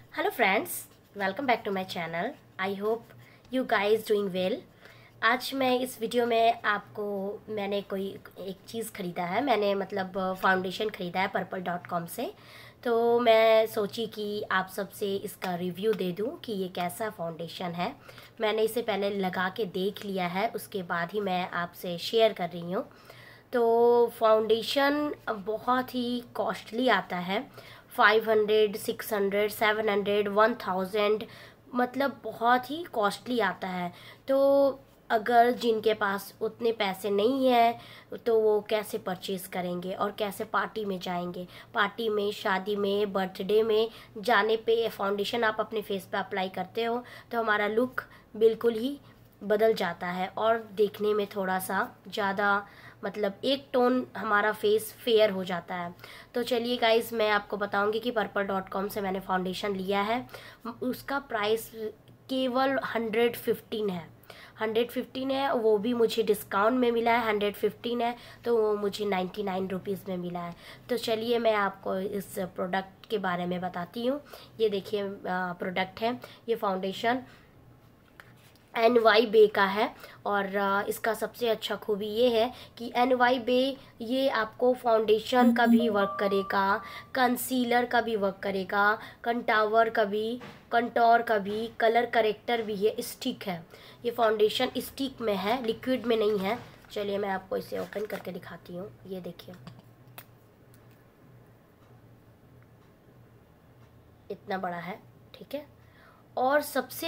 Hello friends, welcome back to my channel. I hope you guys doing well. आज मैं इस video में आपको मैंने कोई एक चीज़ ख़रीदा है। मैंने मतलब फाउंडेशन ख़रीदा है purple.com से। तो मैं सोची कि आप सबसे इसका रिव्यू दे दूं कि ये कैसा फाउंडेशन है। मैंने इसे पहले लगा के देख लिया है, उसके बाद ही मैं आपसे शेयर कर रही हूँ। तो फाउंडेशन बहुत ही कॉस्टली आता है। 500, 600, 700, 1000, मतलब बहुत ही कॉस्टली आता है। तो अगर जिनके पास उतने पैसे नहीं हैं तो वो कैसे परचेज़ करेंगे और कैसे पार्टी में जाएंगे। पार्टी में, शादी में, बर्थडे में जाने पे फाउंडेशन आप अपने फेस पे अप्लाई करते हो तो हमारा लुक बिल्कुल ही बदल जाता है और देखने में थोड़ा सा ज़्यादा मतलब एक टोन हमारा फेस फेयर हो जाता है। तो चलिए गाइस, मैं आपको बताऊंगी कि purple.com से मैंने फाउंडेशन लिया है। उसका प्राइस केवल 115 है। 115 है, वो भी मुझे डिस्काउंट में मिला है। 115 है तो वो मुझे 99 रुपीज़ में मिला है। तो चलिए मैं आपको इस प्रोडक्ट के बारे में बताती हूँ। ये देखिए प्रोडक्ट है, ये फाउंडेशन NY बे का है। और इसका सबसे अच्छा खूबी ये है कि NY बे ये आपको फाउंडेशन का भी वर्क करेगा, कंसीलर का भी वर्क करेगा, कंटावर का भी, कंटोर का भी, कलर करेक्टर भी है, स्टिक है। ये फाउंडेशन स्टिक में है, लिक्विड में नहीं है। चलिए मैं आपको इसे ओपन करके दिखाती हूँ। ये देखिए, इतना बड़ा है, ठीक है। और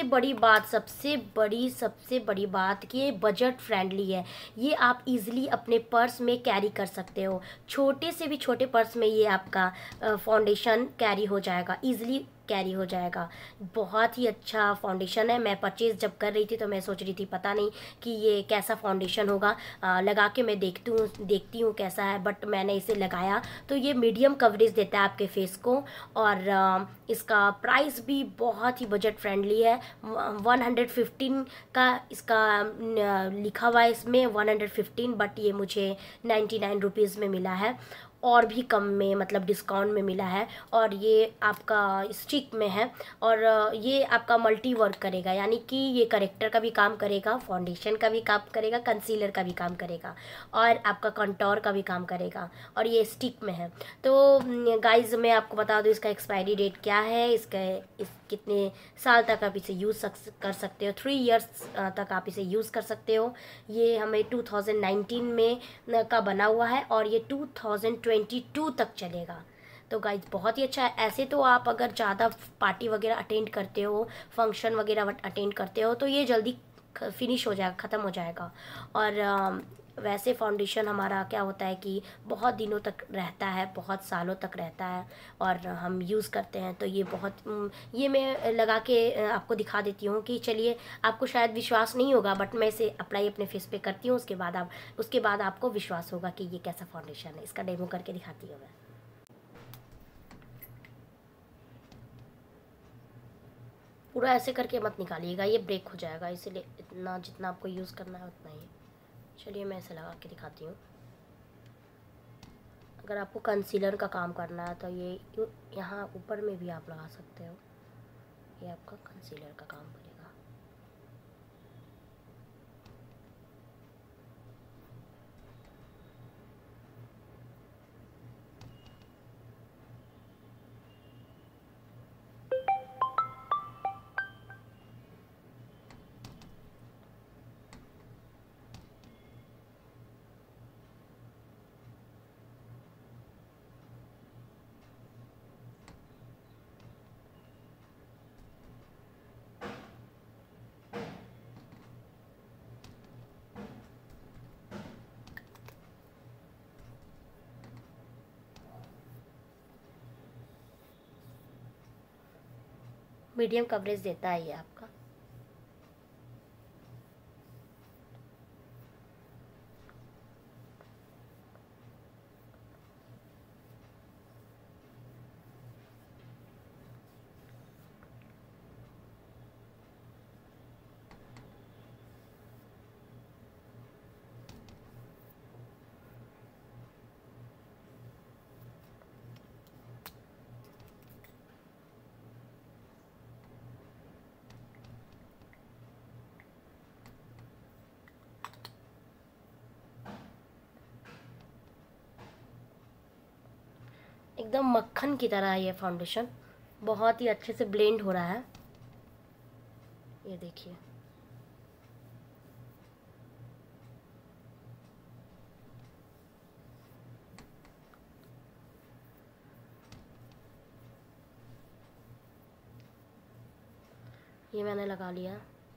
सबसे बड़ी बात कि ये बजट फ्रेंडली है। ये आप इजीली अपने पर्स में कैरी कर सकते हो। छोटे से भी छोटे पर्स में ये आपका फाउंडेशन कैरी हो जाएगा, इजीली कैरी हो जाएगा। बहुत ही अच्छा फाउंडेशन है। मैं परचेज़ जब कर रही थी तो मैं सोच रही थी पता नहीं कि ये कैसा फाउंडेशन होगा। लगा के मैं देखती हूँ कैसा है, बट मैंने इसे लगाया तो ये मीडियम कवरेज देता है आपके फेस को। और इसका प्राइस भी बहुत ही बजट फ्रेंडली है। 115 का इसका लिखा हुआ है इसमें 115, बट ये मुझे 99 रुपीज़ में मिला है। और भी कम में मतलब डिस्काउंट में मिला है। और ये आपका स्टिक में है। और ये आपका मल्टी वर्क करेगा, यानी कि ये करेक्टर का भी काम करेगा, फाउंडेशन का भी काम करेगा, कंसीलर का भी काम करेगा, और आपका कंटोर का भी काम करेगा। और ये स्टिक में है। तो गाइज मैं आपको बता दूँ इसका एक्सपायरी डेट क्या है, इस कितने साल तक आप इसे यूज़ कर सकते हो। 3 इयर्स तक आप इसे यूज़ कर सकते हो। ये हमें 2019 में का बना हुआ है और ये 2022 तक चलेगा। तो गाइज बहुत ही अच्छा है। ऐसे तो आप अगर ज़्यादा पार्टी वगैरह अटेंड करते हो, फंक्शन वगैरह अटेंड करते हो तो ये जल्दी फिनिश हो जाएगा, ख़त्म हो जाएगा। और वैसे फाउंडेशन हमारा क्या होता है कि बहुत दिनों तक रहता है, बहुत सालों तक रहता है और हम यूज़ करते हैं। तो ये बहुत ये मैं लगा के आपको दिखा देती हूँ कि चलिए, आपको शायद विश्वास नहीं होगा बट मैं इसे अप्लाई अपने फेस पे करती हूँ, उसके बाद आपको विश्वास होगा कि ये कैसा फाउंडेशन है। इसका डेमो करके दिखाती हूँ मैं। पूरा ऐसे करके मत निकालिएगा, ये ब्रेक हो जाएगा, इसीलिए इतना जितना आपको यूज़ करना है उतना ही। चलिए मैं इसे लगा के दिखाती हूँ। अगर आपको कंसीलर का काम करना है तो ये यहाँ ऊपर में भी आप लगा सकते हो। ये आपका कंसीलर का काम करेगा। मीडियम कवरेज देता है ये आपका। एकदम मक्खन की तरह है ये फाउंडेशन, बहुत ही अच्छे से ब्लेंड हो रहा है, ये देखिए। ये मैंने लगा लिया।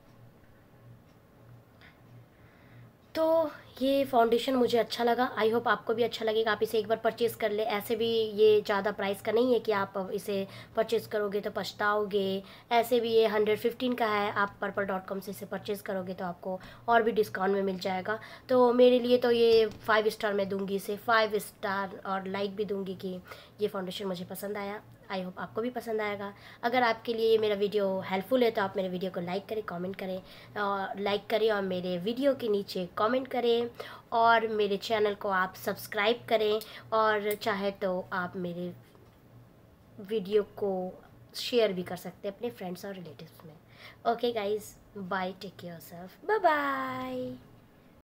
तो ये फाउंडेशन मुझे अच्छा लगा, आई होप आपको भी अच्छा लगेगा। आप इसे एक बार परचेज़ कर ले, ऐसे भी ये ज़्यादा प्राइस का नहीं है कि आप अब इसे परचेज़ करोगे तो पछताओगे। ऐसे भी ये 115 का है, आप purple.com से इसे परचेज़ करोगे तो आपको और भी डिस्काउंट में मिल जाएगा। तो मेरे लिए तो ये 5 स्टार मैं दूंगी इसे, 5 स्टार, और लाइक भी दूंगी कि ये फाउंडेशन मुझे पसंद आया। आई होप आपको भी पसंद आएगा। अगर आपके लिए ये मेरा वीडियो हेल्पफुल है तो आप मेरे वीडियो को लाइक करें, कमेंट करें, लाइक करें और मेरे वीडियो के नीचे कमेंट करें, और मेरे चैनल को आप सब्सक्राइब करें, और चाहे तो आप मेरे वीडियो को शेयर भी कर सकते हैं अपने फ्रेंड्स और रिलेटिव्स में। Okay guys, bye, take care yourself, bye bye.